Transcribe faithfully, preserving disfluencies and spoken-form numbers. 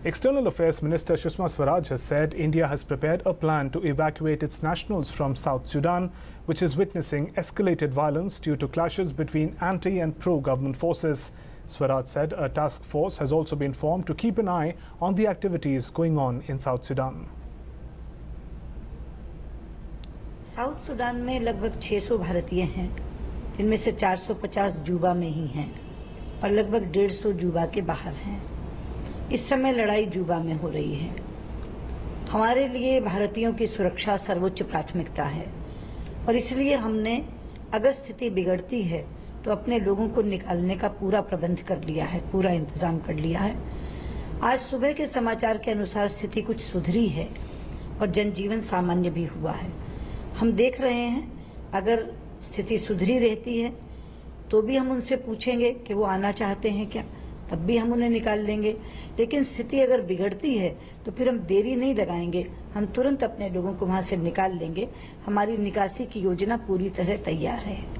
External Affairs Minister Sushma Swaraj has said India has prepared a plan to evacuate its nationals from South Sudan, which is witnessing escalated violence due to clashes between anti and pro-government forces. Swaraj said a task force has also been formed to keep an eye on the activities going on in South Sudan. South Sudan में लगभग छह सौ भारतीय हैं, जिनमें से चार सौ पचास जूबा में ही हैं और लगभग डेढ़ सौ जूबा के बाहर हैं। इस समय लड़ाई जूबा में हो रही है। हमारे लिए भारतीयों की सुरक्षा सर्वोच्च प्राथमिकता है और इसलिए हमने अगर स्थिति बिगड़ती है तो अपने लोगों को निकालने का पूरा प्रबंध कर लिया है, पूरा इंतजाम कर लिया है। आज सुबह के समाचार के अनुसार स्थिति कुछ सुधरी है और जनजीवन सामान्य भी हुआ है। हम देख रहे हैं अगर स्थिति सुधरी रहती है तो भी हम उनसे पूछेंगे कि वो आना चाहते हैं क्या, तब भी हम उन्हें निकाल लेंगे। लेकिन स्थिति अगर बिगड़ती है तो फिर हम देरी नहीं लगाएंगे, हम तुरंत अपने लोगों को वहां से निकाल लेंगे। हमारी निकासी की योजना पूरी तरह तैयार है।